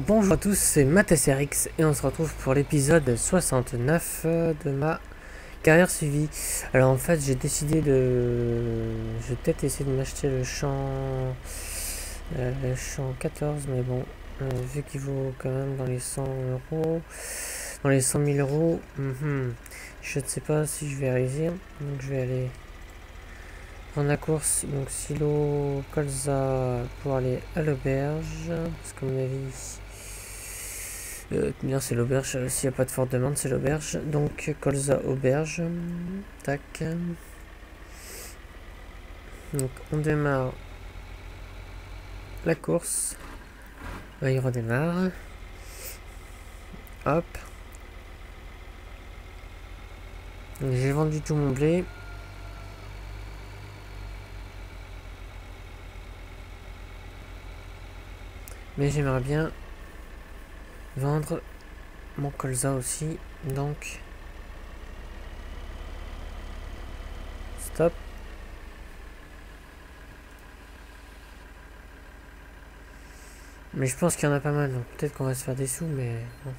Bonjour à tous, c'est MathSRX et on se retrouve pour l'épisode 69 de ma carrière suivie. Alors en fait j'ai décidé de... Je vais peut-être essayer de m'acheter le champ 14, mais bon, vu qu'il vaut quand même dans les 100 euros, dans les 100 000 euros, je ne sais pas si je vais réussir, donc je vais aller prendre la course, donc silo colza pour aller à l'auberge, parce qu'à mon avis... bien c'est l'auberge, s'il n'y a pas de forte demande c'est l'auberge, donc colza auberge, tac, donc on démarre la course, là, il redémarre, hop, j'ai vendu tout mon blé, mais j'aimerais bien vendre mon colza aussi, donc stop. Mais je pense qu'il y en a pas mal, donc peut-être qu'on va se faire des sous, mais bon.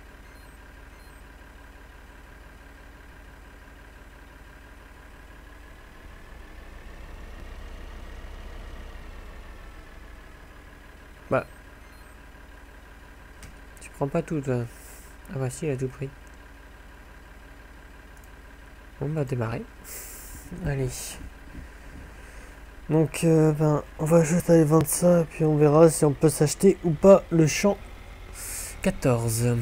Bah, tu prends pas tout, toi. Ah bah si, il a tout pris. Bon bah démarrer. Allez. Donc on va juste aller vendre ça et puis on verra si on peut s'acheter ou pas le champ 14.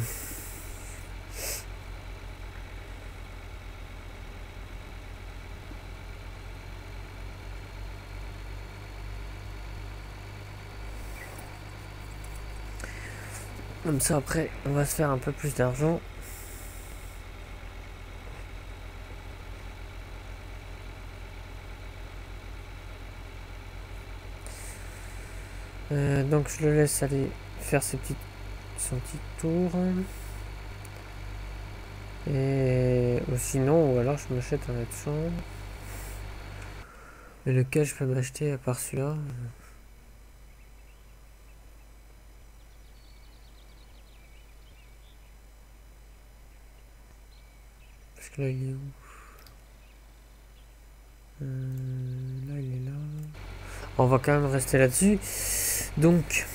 Comme ça après on va se faire un peu plus d'argent. Donc je le laisse aller faire son petit tour. Et sinon, ou alors je m'achète un autre champ. Mais lequel je peux m'acheter à part celui-là? Parce que là il est où? Là il est là. On va quand même rester là-dessus. Donc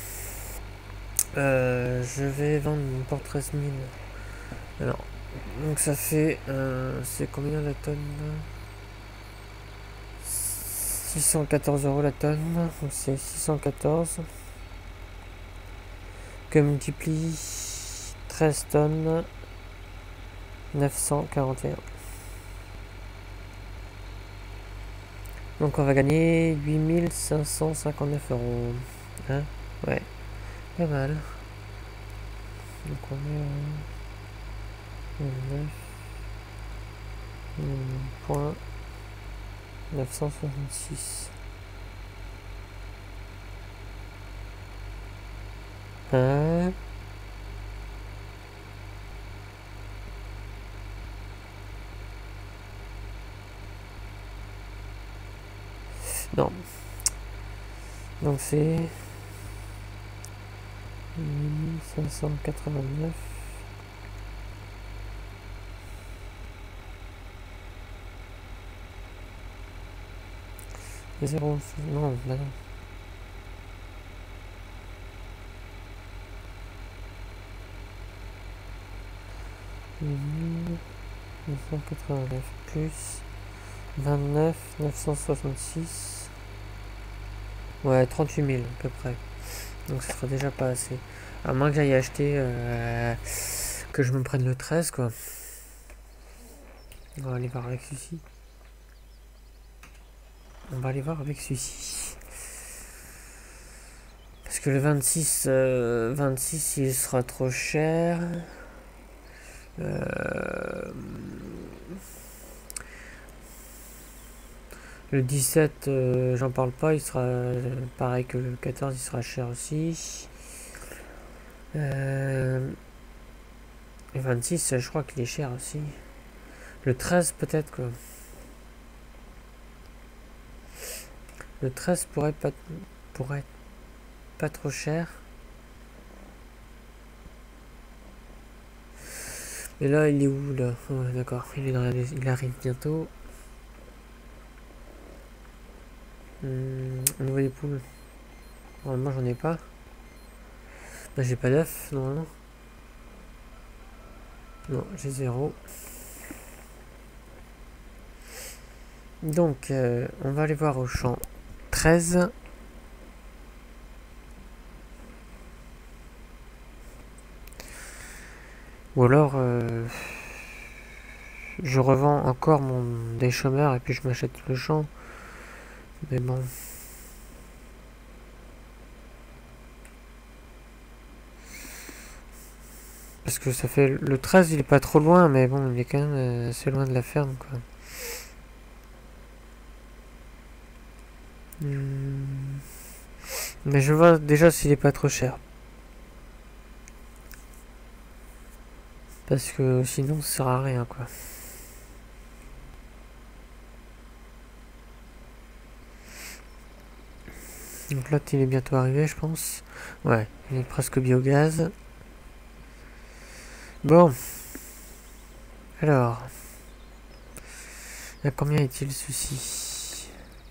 je vais vendre pour 13 000. Alors, donc ça fait... c'est combien la tonne là? 614 euros la tonne. Donc c'est 614 que multiplie 13 tonnes, 941. Donc on va gagner 8559 euros. Hein? Ouais, pas mal. Donc on est à 9.966. Hein? Non. Donc c'est 1589. Zéro, non, bah non. Mmh, 989 plus 29 966. Ouais, 38 000 à peu près. Donc ça sera déjà pas assez. À moins que j'aille acheter que je me prenne le 13 quoi. On va aller voir avec celui-ci. On va aller voir avec celui-ci. Parce que le 26, 26 il sera trop cher. Le 17, j'en parle pas, il sera pareil que le 14, il sera cher aussi. Le 26, je crois qu'il est cher aussi. Le 13 peut-être quoi. Le 13 pourrait être pas trop cher. Et là, il est où là? Ouais, d'accord, il arrive bientôt. Au niveau des poules, normalement j'en ai pas. Là j'ai pas d'œuf normalement. Non, j'ai 0. Donc on va aller voir au champ 13. Ou alors je revends encore des chômeurs et puis je m'achète le champ. Mais bon. Parce que ça fait... Le 13 il est pas trop loin, mais bon, il est quand même assez loin de la ferme, quoi. Mais je vois déjà s'il est pas trop cher. Parce que sinon ça sert à rien, quoi. Donc là, il est bientôt arrivé, je pense. Ouais, il est presque biogaz. Bon. Alors. À combien est-il ceci?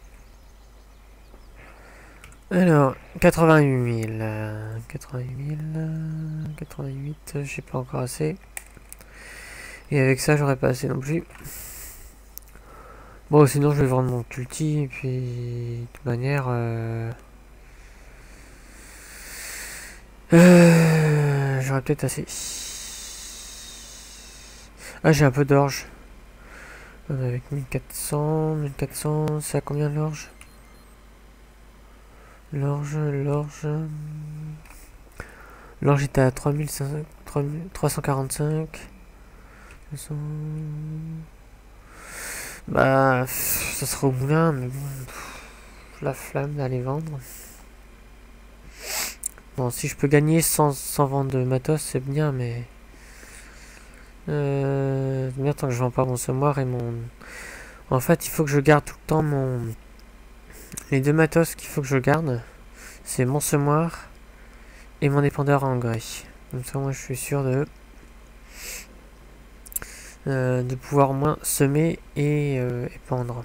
Alors, 88 000. 88 000. 88, j'ai pas encore assez. Et avec ça, j'aurais pas assez non plus. Bon, sinon, je vais vendre mon culti. Et puis, de toute manière... j'aurais peut-être assez. Ah, j'ai un peu d'orge. Avec 1400, 1400, c'est à combien l'orge? L'orge était à 345. Bah, ça sera au moulin, mais bon, la flamme d'aller vendre. Bon, si je peux gagner sans vendre de matos, c'est bien, mais... bien tant que je vends pas mon semoir et mon... En fait, il faut que je garde tout le temps mon... Les deux matos qu'il faut que je garde, c'est mon semoir et mon épandeur à engrais. Comme ça, moi, je suis sûr de pouvoir au moins semer et épandre.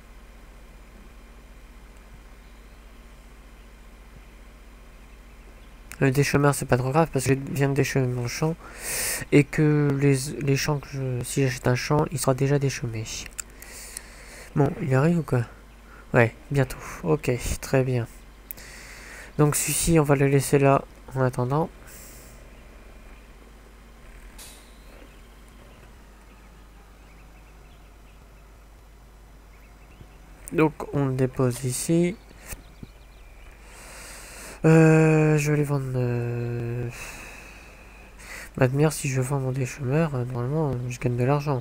Le déchômeur, c'est pas trop grave parce que je viens de déchômer mon champ et que les champs si j'achète un champ, il sera déjà déchômé. Bon, il arrive ou quoi? Ouais, bientôt. Ok, très bien. Donc celui-ci, on va le laisser là en attendant. Donc on le dépose ici. Je vais les vendre... M'admire, si je vends mon déchômeur, normalement je gagne de l'argent.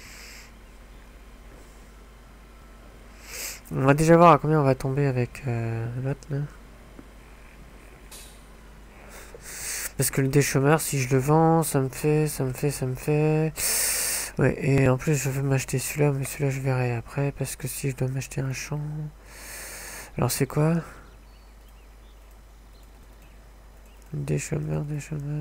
On va déjà voir à combien on va tomber avec l'autre là. Parce que le déchômeur, si je le vends, ça me fait... Ouais, et en plus je veux m'acheter celui-là, mais celui-là je verrai après, parce que si je dois m'acheter un champ... Alors c'est quoi? Déchômeur.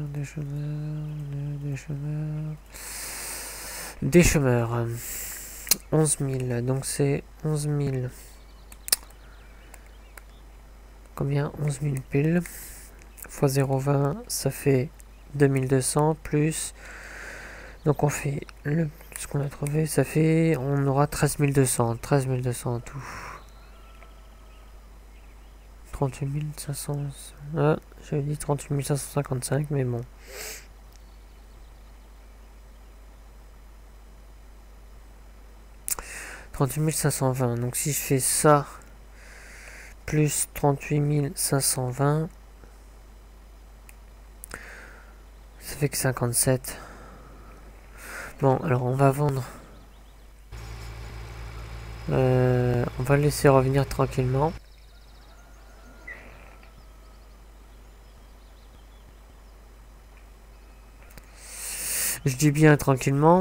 Déchômeur. 11 000, donc c'est 11 000. Combien? 11 000 piles. Fois 0,20, ça fait 2200 plus. Donc on fait ce qu'on a trouvé, ça fait... On aura 13 200. 13 200 en tout. 38 500... Ah, j'avais dit 38 555, mais bon. « 38 520. Donc si je fais ça, plus 38 520, ça fait que 57. Bon, alors on va vendre. On va le laisser revenir tranquillement. Je dis bien tranquillement.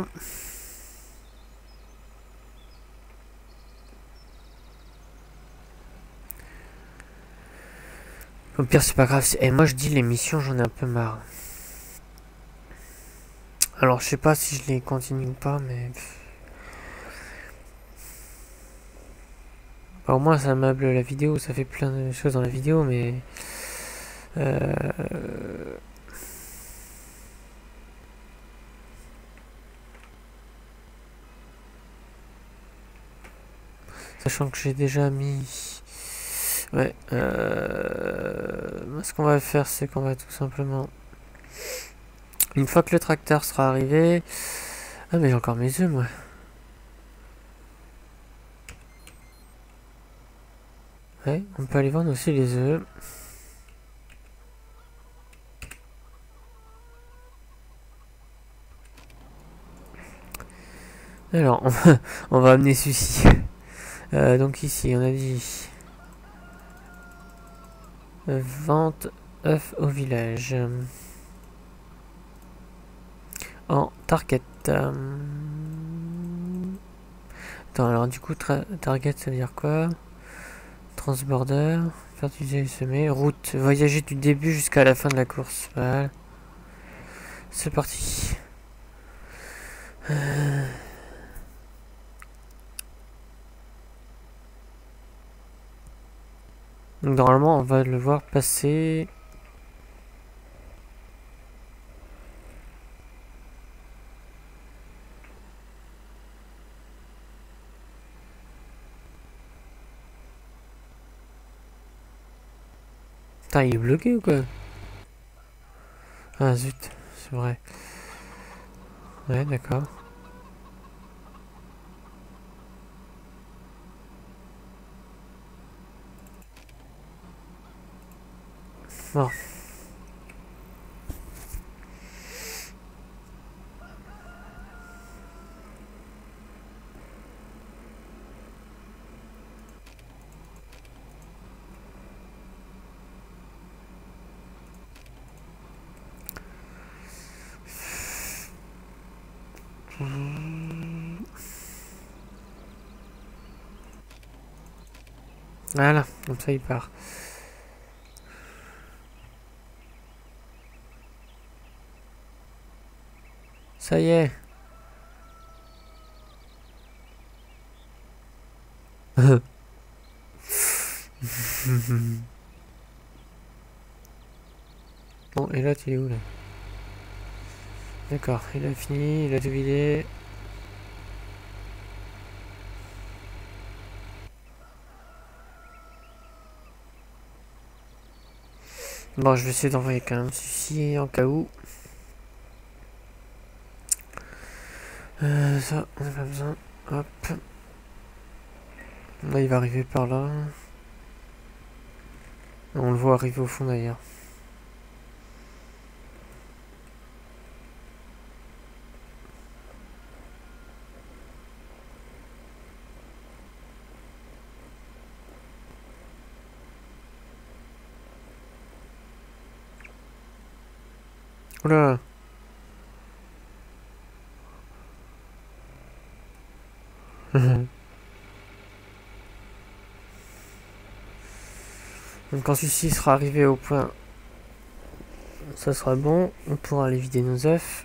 Au pire, c'est pas grave. Et moi, je dis l'émission, j'en ai un peu marre. Alors, je sais pas si je les continue ou pas, mais... Bah, au moins, ça meuble la vidéo, ça fait plein de choses dans la vidéo, mais... Sachant que j'ai déjà mis... Ouais. Ce qu'on va faire, c'est qu'on va tout simplement... Une fois que le tracteur sera arrivé... Ah, mais j'ai encore mes œufs, moi. Ouais, on peut aller vendre aussi les œufs. Alors, on va amener celui-ci. Donc ici, on a dit... Vente œufs au village. En target. Attends, alors du coup, target, ça veut dire quoi? Transborder, fertiliser et semer. Route, voyager du début jusqu'à la fin de la course. Voilà. C'est parti. Donc normalement, on va le voir passer... Putain, il est bloqué ou quoi? Ah zut, c'est vrai. Ouais, d'accord. Bon. Voilà, comme ça il part. Ça y est. Bon, et là, tu es où là? D'accord, il a fini, il a tout vidé. Bon, je vais essayer d'envoyer quand même celui-ci en cas où. Ça, on n'a pas besoin. Hop. Là, il va arriver par là. On le voit arriver au fond d'ailleurs. Oula. Donc quand celui-ci sera arrivé au point, ça sera bon. On pourra aller vider nos œufs.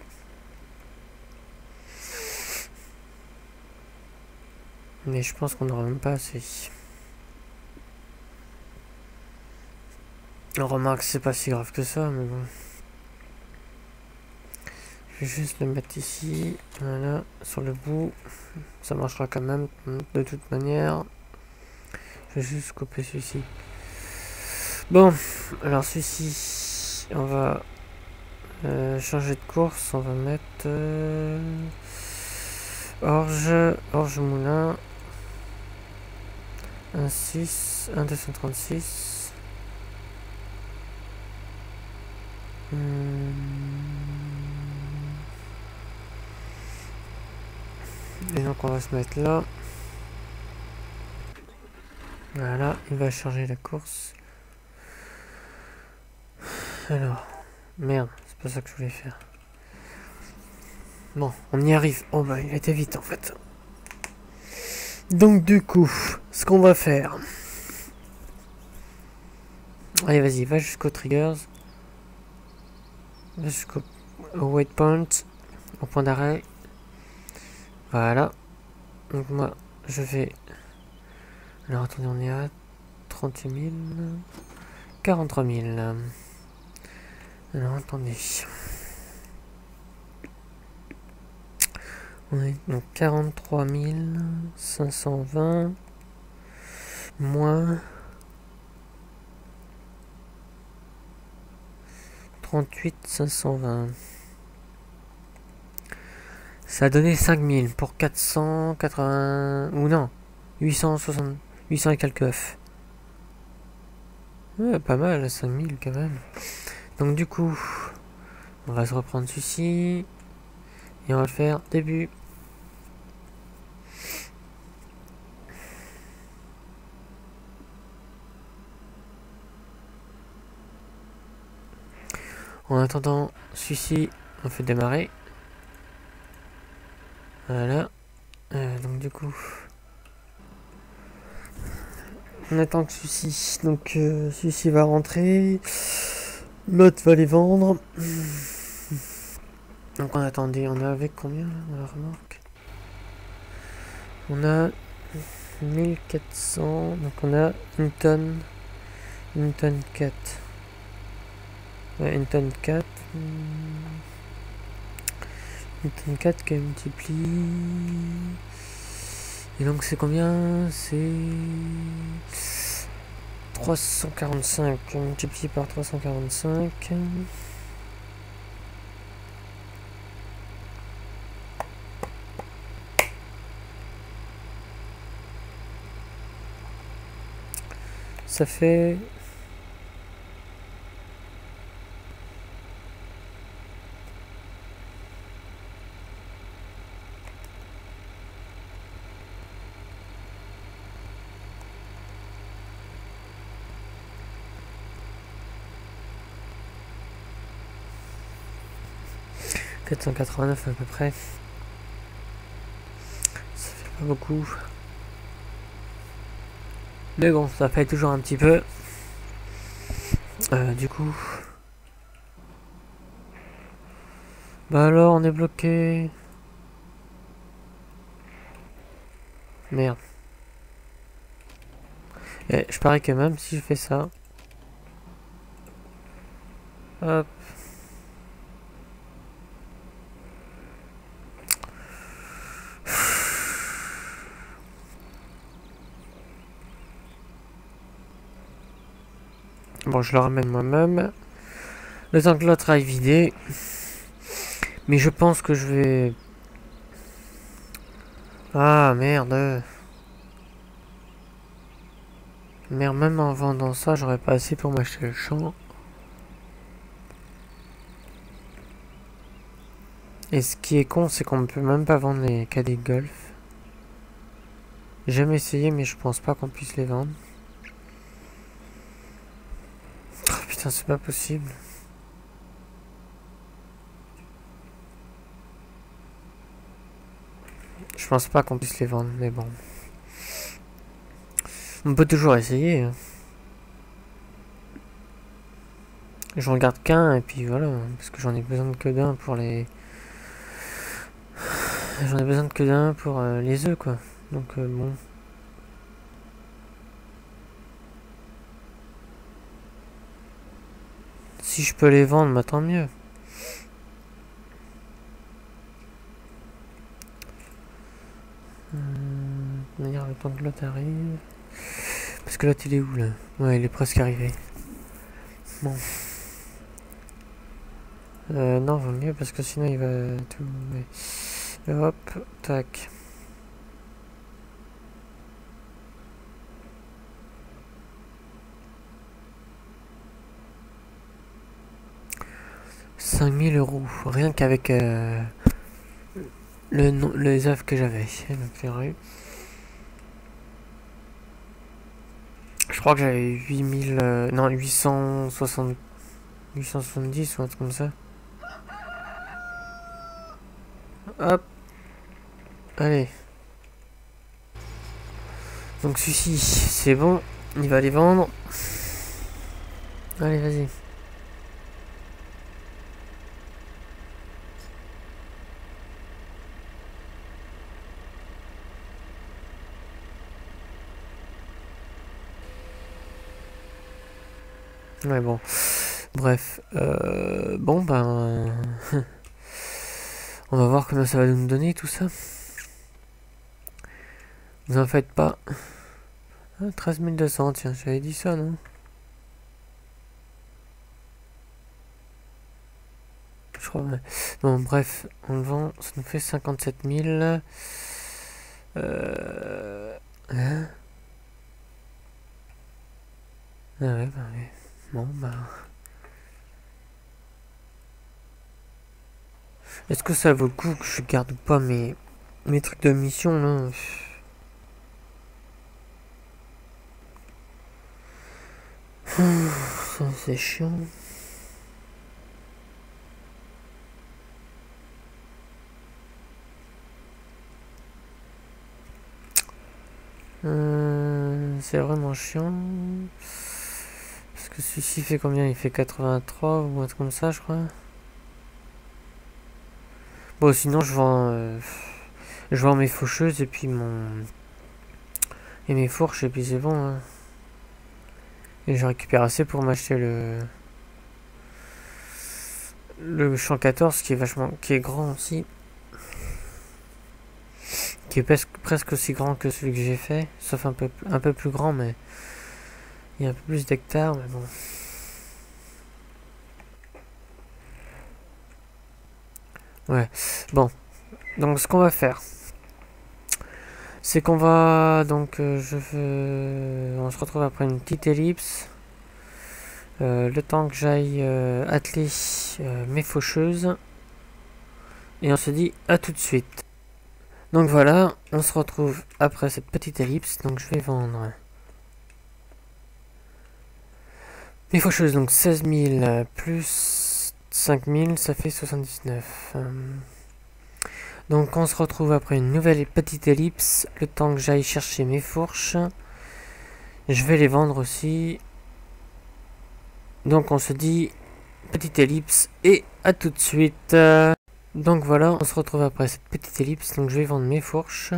Mais je pense qu'on n'aura même pas assez. On remarque c'est pas si grave que ça, mais bon. Je vais juste le mettre ici. Voilà, sur le bout. Ça marchera quand même de toute manière. Je vais juste couper celui-ci. Bon, alors celui-ci, on va changer de course. On va mettre Orge Moulin. 1,6, 1,236. Et donc on va se mettre là. Voilà, il va charger la course. Alors, merde, c'est pas ça que je voulais faire. Bon, on y arrive. Oh bah, il était vite en fait. Donc du coup, ce qu'on va faire... Allez, vas-y, va jusqu'aux triggers. Va jusqu'au waypoint. au point d'arrêt. Voilà. Donc moi, je vais... Alors attendez, on est à 38 000... 43 000. Alors attendez. On est donc 43 520 moins 38 520. Ça a donné 5000 pour 480 ou non 860 800 et quelques œufs. Ouais, pas mal 5000 quand même. Donc du coup on va se reprendre celui-ci et on va le faire début. En attendant celui-ci on fait démarrer. Voilà. Donc du coup on attend que celui-ci, donc celui-ci va rentrer, l'autre va les vendre. Donc on attendait, on a avec combien là dans la remorque? On a 1400, donc on a une tonne 4. Ouais, une tonne 4. Une tonne 4 qui multiplie. Et donc c'est combien? C'est 345 multiplié par 345. Ça fait 489 à peu près. Ça fait pas beaucoup. Mais bon, ça fait toujours un petit peu. Du coup... Bah alors, on est bloqué. Merde. Et je parie que même si je fais ça... Hop. Bon, je le ramène moi-même. Le temps que l'autre aille vider. Mais je pense que je vais... Ah, merde. Merde, même en vendant ça, j'aurais pas assez pour m'acheter le champ. Et ce qui est con, c'est qu'on ne peut même pas vendre les cadets de golf. J'ai jamais essayé, mais je pense pas qu'on puisse les vendre. Oh putain, c'est pas possible. Je pense pas qu'on puisse les vendre, mais bon. On peut toujours essayer. Hein. J'en garde qu'un, et puis voilà. Parce que j'en ai besoin que d'un pour les... J'en ai besoin que d'un pour les œufs, quoi. Donc bon... Si je peux les vendre, bah tant mieux. D'ailleurs, le temps que l'autre arrive... Parce que l'autre il est où là? Ouais, il est presque arrivé. Bon. Non, vaut mieux parce que sinon il va tout... Ouais. Hop, tac. €5000, rien qu'avec les œufs que j'avais. Je crois que j'avais 8000... non, 870 ou un truc comme ça. Hop. Allez. Donc celui-ci, c'est bon. Il va les vendre. Allez, vas-y. Ouais, bon. Bref. Bon, ben... on va voir comment ça va nous donner tout ça. Vous en faites pas. Ah, 13 200, tiens, j'avais dit ça, non? Je crois, ouais. Bon, bref, on le vend, ça nous fait 57 000. Hein? Ah ouais, bah oui. Bon, bah... Est-ce que ça vaut le coup que je garde ou pas mes trucs de mission, là? Ça, c'est chiant. C'est vraiment chiant. Parce que celui-ci fait combien? Il fait 83 ou un truc comme ça, je crois. Bon, sinon, je vends mes faucheuses et puis et mes fourches, et puis c'est bon. Hein. Et je récupère assez pour m'acheter le champ 14 qui est grand aussi. Qui est presque aussi grand que celui que j'ai fait. Sauf un peu plus grand, mais il y a un peu plus d'hectares, mais bon. Ouais, bon. Donc ce qu'on va faire, c'est qu'on va... Donc on se retrouve après une petite ellipse. Le temps que j'aille atteler mes faucheuses. Et on se dit à tout de suite. Donc voilà, on se retrouve après cette petite ellipse. Donc je vais vendre mes faucheuses. Donc 16 000 plus 5 000, ça fait 79. Donc on se retrouve après une nouvelle petite ellipse. Le temps que j'aille chercher mes fourches. Je vais les vendre aussi. Donc on se dit petite ellipse et à tout de suite. Donc voilà, on se retrouve après cette petite ellipse. Donc je vais vendre mes fourches.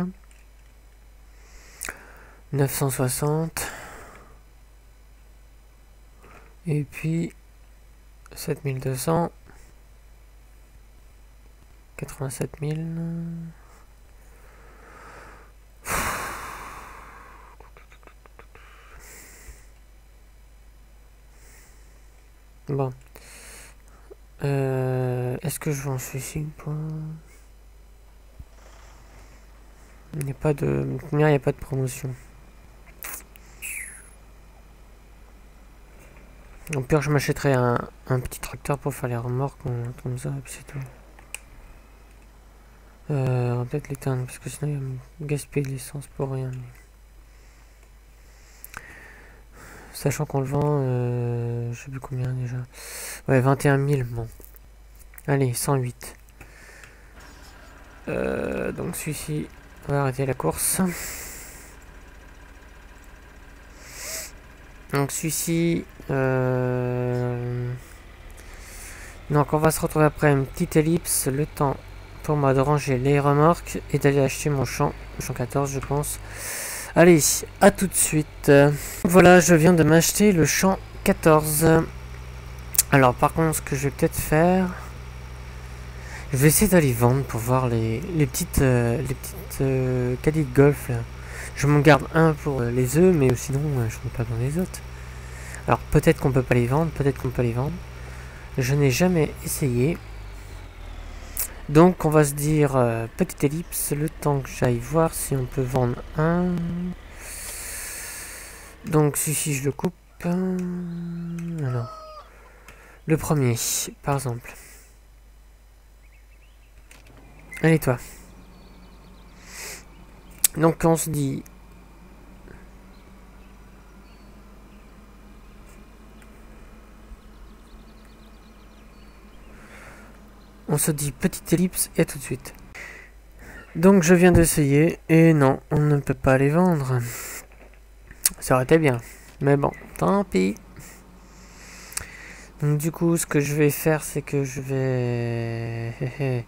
960. Et puis 7200. 87 000. Bon. Est-ce que je vends celui-ci ou pas? Il n'y a pas de... Il n'y a pas de promotion. Au pire, je m'achèterai un petit tracteur pour faire les remorques comme ça, et puis c'est tout. On va peut-être l'éteindre, parce que sinon il va me gaspiller de l'essence pour rien. Sachant qu'on le vend, je sais plus combien déjà. Ouais, 21 000, bon. Allez, 108. Donc celui-ci, on va arrêter la course. Donc celui-ci... Donc on va se retrouver après une petite ellipse, le temps pour moi de ranger les remorques et d'aller acheter mon champ 14 je pense. Allez, à tout de suite. Voilà, je viens de m'acheter le champ 14. Alors par contre, ce que je vais peut-être faire... Je vais essayer d'aller vendre pour voir les petites caddies de golf là. Je m'en garde un pour les œufs, mais sinon je ne pas dans les autres. Alors peut-être qu'on peut pas les vendre, peut-être qu'on peut les vendre. Je n'ai jamais essayé. Donc on va se dire petite ellipse, le temps que j'aille voir si on peut vendre un. Donc si je le coupe. Alors, le premier, par exemple. Allez toi. Donc on se dit... On se dit petite ellipse et à tout de suite. Donc je viens d'essayer et non, on ne peut pas les vendre. Ça aurait été bien. Mais bon, tant pis. Donc du coup, ce que je vais faire, c'est que je vais...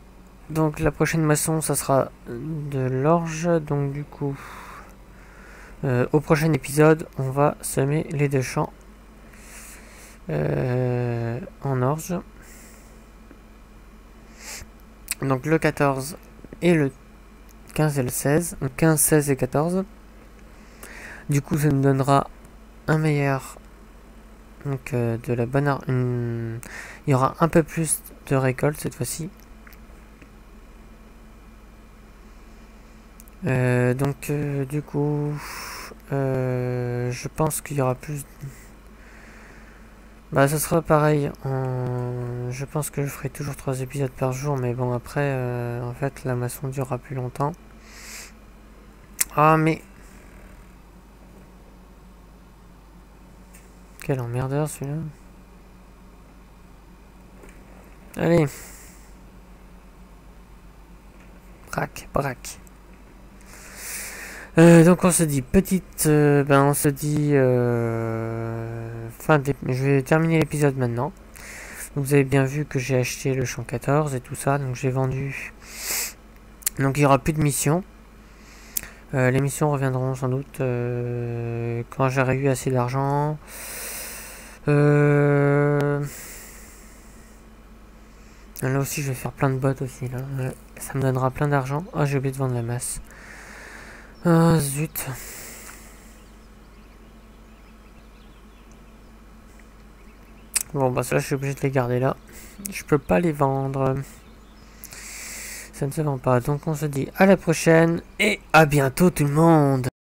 donc la prochaine maçon, ça sera de l'orge. Donc du coup, Au prochain épisode, on va semer les 2 champs en orge. Donc le 14 et le 15 et le 16. Donc 15, 16 et 14. Du coup, ça nous donnera un meilleur... Donc de la bonne... Il y aura un peu plus de récolte cette fois-ci. Du coup... je pense qu'il y aura plus... Bah ça sera pareil. Je pense que je ferai toujours 3 épisodes par jour. Mais bon après, en fait, la maçon durera plus longtemps. Ah mais... Quel emmerdeur celui-là. Allez. Braque, braque. Donc on se dit petite... on se dit... je vais terminer l'épisode maintenant. Donc, vous avez bien vu que j'ai acheté le champ 14 et tout ça. Donc j'ai vendu... Donc il n'y aura plus de missions. Les missions reviendront sans doute quand j'aurai eu assez d'argent. Là aussi je vais faire plein de bots aussi là. Ça me donnera plein d'argent. Ah, j'ai oublié de vendre la masse. Ah zut. Bon bah ça je suis obligé de les garder là. Je peux pas les vendre. Ça ne se vend pas. Donc on se dit à la prochaine et à bientôt tout le monde.